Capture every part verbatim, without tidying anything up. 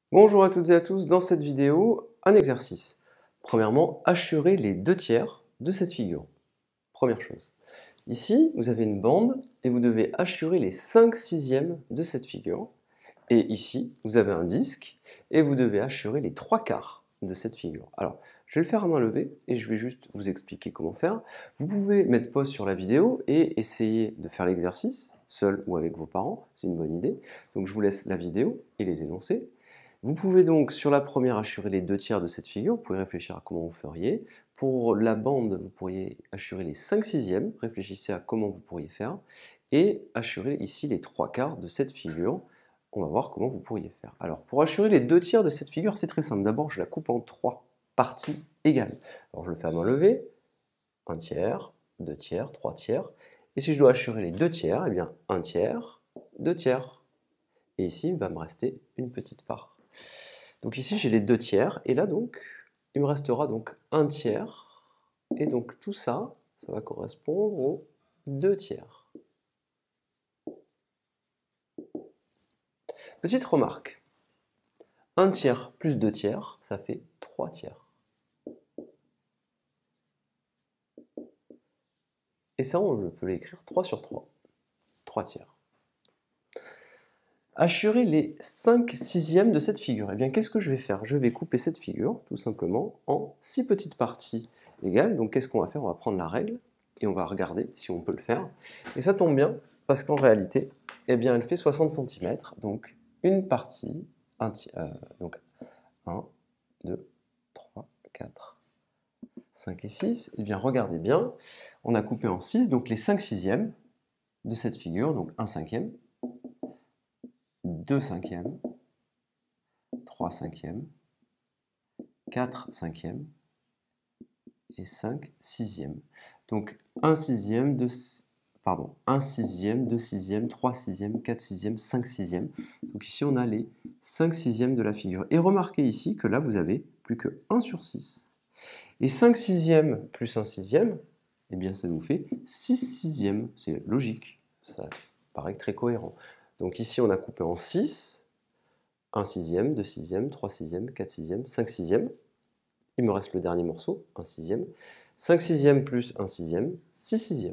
Bonjour à toutes et à tous, dans cette vidéo, un exercice. Premièrement, hachurer les deux tiers de cette figure. Première chose. Ici, vous avez une bande et vous devez hachurer les cinq sixièmes de cette figure. Et ici, vous avez un disque et vous devez hachurer les trois quarts de cette figure. Alors, je vais le faire à main levée et je vais juste vous expliquer comment faire. Vous pouvez mettre pause sur la vidéo et essayer de faire l'exercice, seul ou avec vos parents, c'est une bonne idée. Donc je vous laisse la vidéo et les énoncés. Vous pouvez donc, sur la première, hachurer les deux tiers de cette figure. Vous pouvez réfléchir à comment vous feriez. Pour la bande, vous pourriez hachurer les cinq sixièmes. Réfléchissez à comment vous pourriez faire. Et hachurer ici les trois quarts de cette figure. On va voir comment vous pourriez faire. Alors, pour hachurer les deux tiers de cette figure, c'est très simple. D'abord, je la coupe en trois parties égales. Alors, je le fais à main levée. Un tiers, deux tiers, trois tiers. Et si je dois hachurer les deux tiers, eh bien, un tiers, deux tiers. Et ici, il va me rester une petite part. Donc ici, j'ai les deux tiers. Et là, donc, il me restera donc un tiers. Et donc, tout ça, ça va correspondre aux deux tiers. Petite remarque. un tiers plus deux tiers, ça fait trois tiers. Et ça, on peut l'écrire trois sur trois. trois tiers. Hachurer les cinq sixièmes de cette figure. Eh bien, qu'est-ce que je vais faire? Je vais couper cette figure, tout simplement, en six petites parties égales. Donc, qu'est-ce qu'on va faire? On va prendre la règle et on va regarder si on peut le faire. Et ça tombe bien, parce qu'en réalité, eh bien, elle fait soixante centimètres. Donc, une partie, un tiers, euh, donc un, deux, trois, quatre, cinq et six. Eh bien, regardez bien, on a coupé en six, donc les cinq sixièmes de cette figure, donc un cinquième, deux cinquièmes, trois cinquièmes, quatre cinquièmes et cinq sixièmes. Donc un sixième, deux, pardon, un sixième, deux sixièmes, trois sixièmes, quatre sixièmes, cinq sixièmes. Donc ici on a les cinq sixièmes de la figure. Et remarquez ici que là vous avez plus que un sur six. Et cinq sixièmes plus un sixième, eh bien ça nous fait six sixièmes. C'est logique, ça paraît très cohérent. Donc ici on a coupé en six, un sixième, deux sixièmes, trois sixièmes, quatre sixièmes, cinq sixièmes. Il me reste le dernier morceau, un sixième. cinq sixièmes plus un sixième, six sixièmes.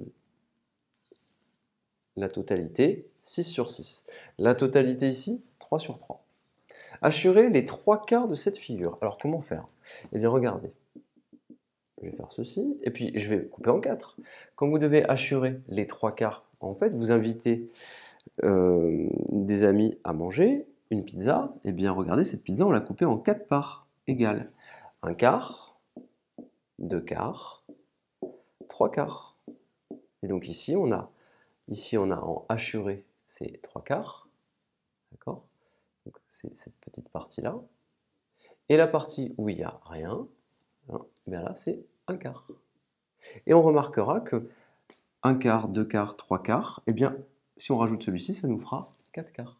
La totalité, six sur six. La totalité ici, trois sur trois. Hachurer les trois quarts de cette figure. Alors comment faire? Eh bien regardez. Je vais faire ceci, et puis je vais couper en quatre. Quand vous devez hachurer les trois quarts, en fait, vous invitez euh, des amis à manger une pizza. Eh bien regardez, cette pizza, on l'a coupée en quatre parts égales. Un quart, deux quarts, trois quarts. Et donc ici, on a, ici, on a en hachuré ces trois quarts. D'accord? Donc c'est cette petite partie-là. Et la partie où il n'y a rien, hein, bien là, c'est un quart. Et on remarquera que un quart, deux quarts, trois quarts, eh bien, si on rajoute celui-ci, ça nous fera quatre quarts.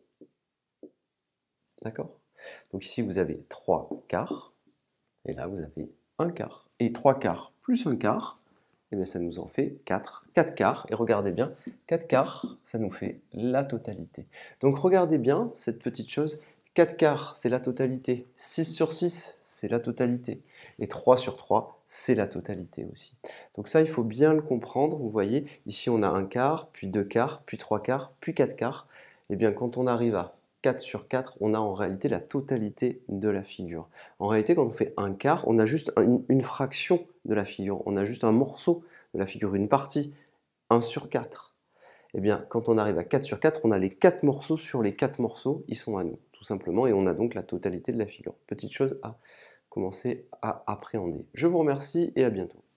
D'accord? Donc ici, vous avez trois quarts, et là, vous avez un quart. Et trois quarts plus un quart, eh bien, ça nous en fait quatre. quatre quarts, et regardez bien, quatre quarts, ça nous fait la totalité. Donc regardez bien cette petite chose, quatre quarts, c'est la totalité. six sur six, c'est la totalité. Et trois sur trois, c'est la totalité aussi. Donc ça, il faut bien le comprendre. Vous voyez, ici, on a un quart, puis deux quarts, puis trois quarts, puis quatre quarts. Et bien, quand on arrive à quatre sur quatre, on a en réalité la totalité de la figure. En réalité, quand on fait un quart, on a juste une, une fraction de la figure. On a juste un morceau de la figure, une partie, un sur quatre. Eh bien, quand on arrive à quatre sur quatre, on a les quatre morceaux sur les quatre morceaux, ils sont à nous, tout simplement, et on a donc la totalité de la figure. Petite chose à commencer à appréhender. Je vous remercie et à bientôt.